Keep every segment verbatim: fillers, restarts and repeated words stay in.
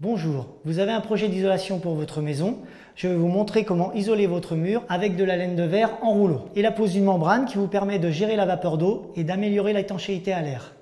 Bonjour, vous avez un projet d'isolation pour votre maison. Je vais vous montrer comment isoler votre mur avec de la laine de verre en rouleau et la pose d'une membrane qui vous permet de gérer la vapeur d'eau et d'améliorer l'étanchéité à l'air.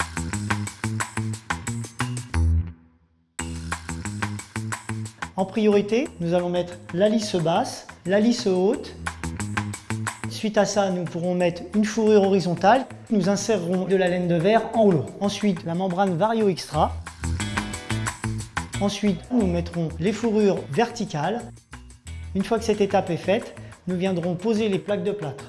En priorité, nous allons mettre la lisse basse, la lisse haute. Suite à ça, nous pourrons mettre une fourrure horizontale. Nous insérerons de la laine de verre en rouleau. Ensuite, la membrane Vario Extra. Ensuite, nous mettrons les fourrures verticales. Une fois que cette étape est faite, nous viendrons poser les plaques de plâtre.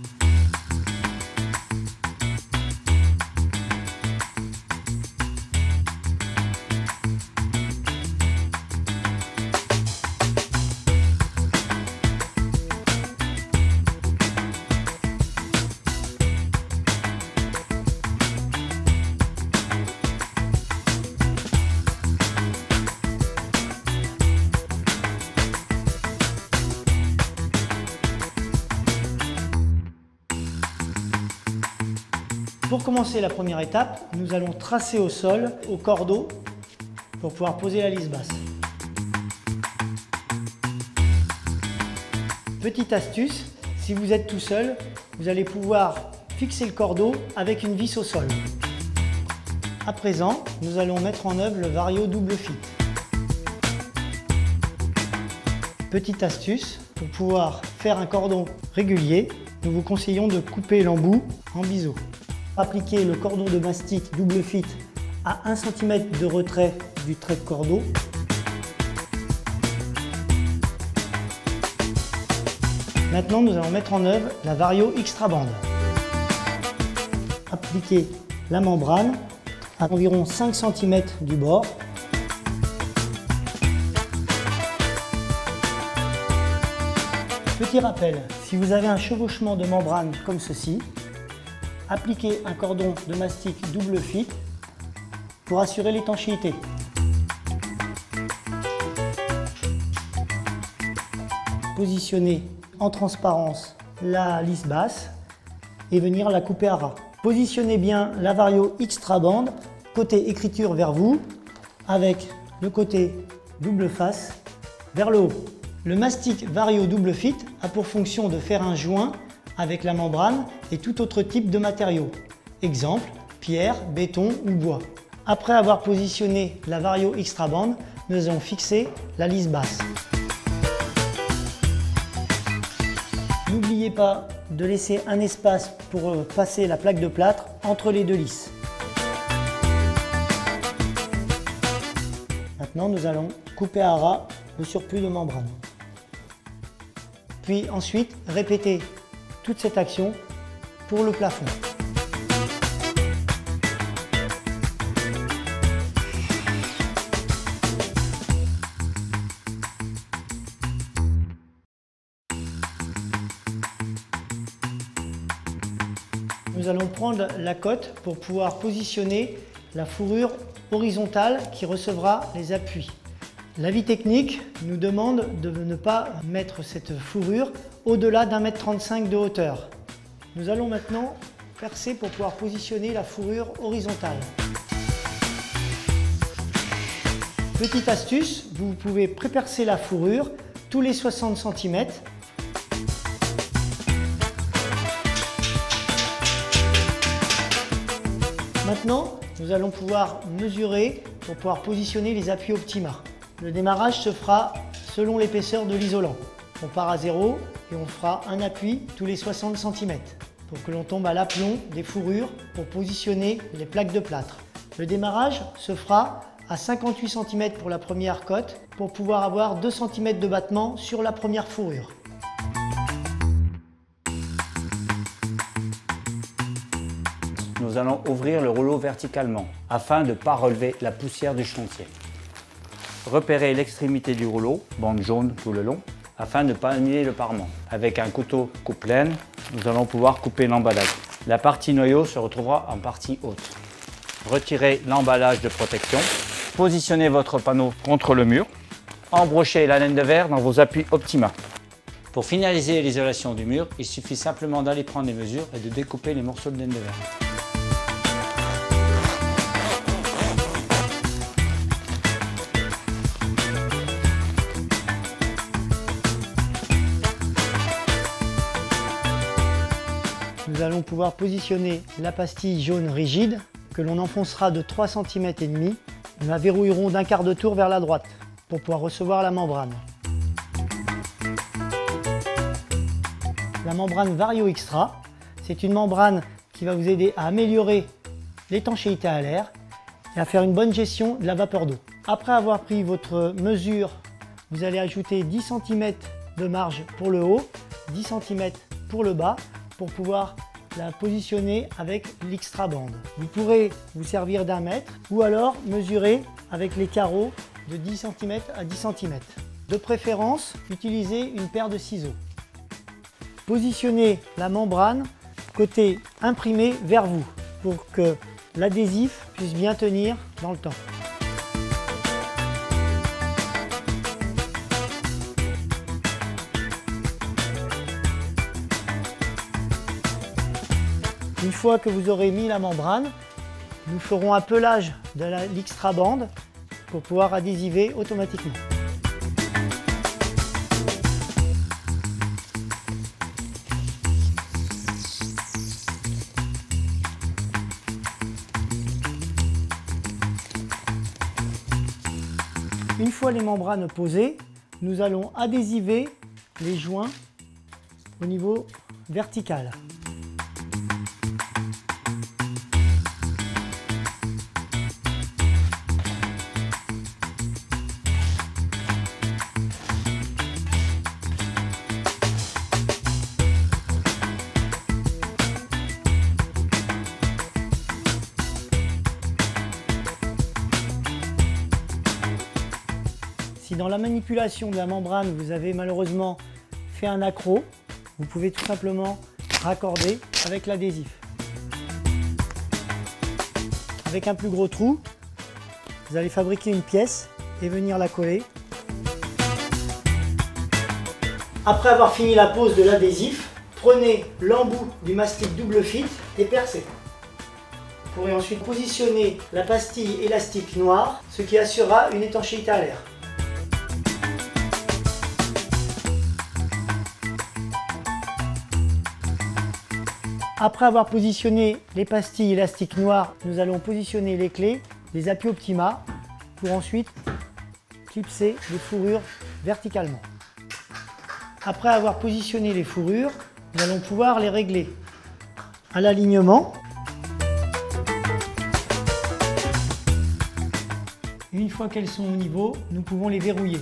Pour commencer la première étape, nous allons tracer au sol, au cordeau, pour pouvoir poser la lisse basse. Petite astuce, si vous êtes tout seul, vous allez pouvoir fixer le cordeau avec une vis au sol. À présent, nous allons mettre en œuvre le Vario Double Fit. Petite astuce, pour pouvoir faire un cordon régulier, nous vous conseillons de couper l'embout en biseau. Appliquez le cordon de mastic Double Fit à un centimètre de retrait du trait de cordeau. Maintenant, nous allons mettre en œuvre la Vario Extra Band. Appliquez la membrane à environ cinq centimètres du bord. Petit rappel, si vous avez un chevauchement de membrane comme ceci, appliquez un cordon de mastic Double Fit pour assurer l'étanchéité. Positionnez en transparence la lisse basse et venir la couper à ras. Positionnez bien la Vario Extra Band côté écriture vers vous avec le côté double face vers le haut. Le mastic Vario Double Fit a pour fonction de faire un joint avec la membrane et tout autre type de matériau. Exemple, pierre, béton ou bois. Après avoir positionné la Vario Extra Band, nous allons fixer la lisse basse. N'oubliez pas de laisser un espace pour passer la plaque de plâtre entre les deux lisses. Maintenant, nous allons couper à ras le surplus de membrane. Puis ensuite, répétez toute cette action pour le plafond. Nous allons prendre la cote pour pouvoir positionner la fourrure horizontale qui recevra les appuis. L'avis technique nous demande de ne pas mettre cette fourrure au-delà d'un mètre trente-cinq de hauteur. Nous allons maintenant percer pour pouvoir positionner la fourrure horizontale. Petite astuce, vous pouvez pré-percer la fourrure tous les soixante centimètres. Maintenant, nous allons pouvoir mesurer pour pouvoir positionner les appuis Optima. Le démarrage se fera selon l'épaisseur de l'isolant. On part à zéro et on fera un appui tous les soixante centimètres pour que l'on tombe à l'aplomb des fourrures pour positionner les plaques de plâtre. Le démarrage se fera à cinquante-huit centimètres pour la première cote pour pouvoir avoir deux centimètres de battement sur la première fourrure. Nous allons ouvrir le rouleau verticalement afin de ne pas relever la poussière du chantier. Repérez l'extrémité du rouleau, bande jaune tout le long, afin de ne pas annuler le parement. Avec un couteau coupe-laine, nous allons pouvoir couper l'emballage. La partie noyau se retrouvera en partie haute. Retirez l'emballage de protection, positionnez votre panneau contre le mur, embrochez la laine de verre dans vos appuis Optima. Pour finaliser l'isolation du mur, il suffit simplement d'aller prendre les mesures et de découper les morceaux de laine de verre. allons pouvoir positionner la pastille jaune rigide que l'on enfoncera de trois centimètres et demi. Nous la verrouillerons d'un quart de tour vers la droite pour pouvoir recevoir la membrane. La membrane Vario Extra, c'est une membrane qui va vous aider à améliorer l'étanchéité à l'air et à faire une bonne gestion de la vapeur d'eau. Après avoir pris votre mesure, vous allez ajouter dix centimètres de marge pour le haut, dix centimètres pour le bas, pour pouvoir la positionner avec l'Extra Band. Vous pourrez vous servir d'un mètre ou alors mesurer avec les carreaux de dix centimètres à dix centimètres. De préférence, utilisez une paire de ciseaux. Positionnez la membrane côté imprimé vers vous pour que l'adhésif puisse bien tenir dans le temps. Une fois que vous aurez mis la membrane, nous ferons un pelage de l'Extra Band pour pouvoir adhésiver automatiquement. Une fois les membranes posées, nous allons adhésiver les joints au niveau vertical. Si dans la manipulation de la membrane, vous avez malheureusement fait un accroc, vous pouvez tout simplement raccorder avec l'adhésif. Avec un plus gros trou, vous allez fabriquer une pièce et venir la coller. Après avoir fini la pose de l'adhésif, prenez l'embout du mastic double fit et percez. Vous pourrez ensuite positionner la pastille élastique noire, ce qui assurera une étanchéité à l'air. Après avoir positionné les pastilles élastiques noires, nous allons positionner les clés, les appuis Optima, pour ensuite clipser les fourrures verticalement. Après avoir positionné les fourrures, nous allons pouvoir les régler à l'alignement. Une fois qu'elles sont au niveau, nous pouvons les verrouiller.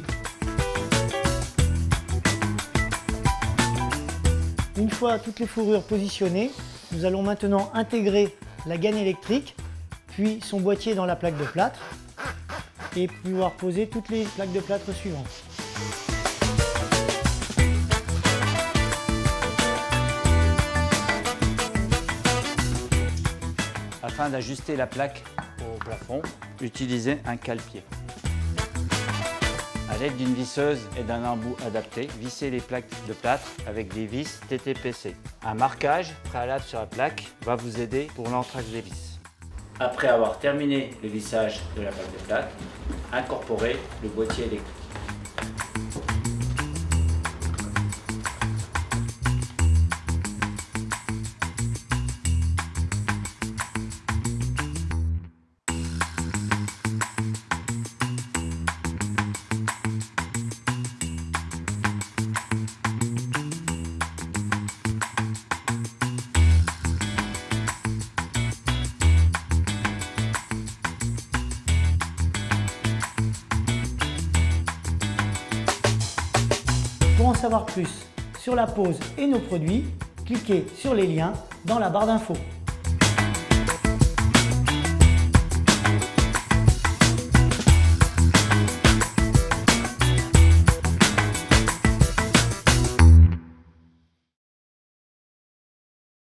Une fois toutes les fourrures positionnées, nous allons maintenant intégrer la gaine électrique, puis son boîtier dans la plaque de plâtre et pouvoir poser toutes les plaques de plâtre suivantes. Afin d'ajuster la plaque au plafond, utilisez un cale-pied. A l'aide d'une visseuse et d'un embout adapté, vissez les plaques de plâtre avec des vis T T P C. Un marquage préalable sur la plaque va vous aider pour l'entraxe des vis. Après avoir terminé le vissage de la plaque de plâtre, incorporez le boîtier électrique. Pour en savoir plus sur la pose et nos produits, cliquez sur les liens dans la barre d'infos.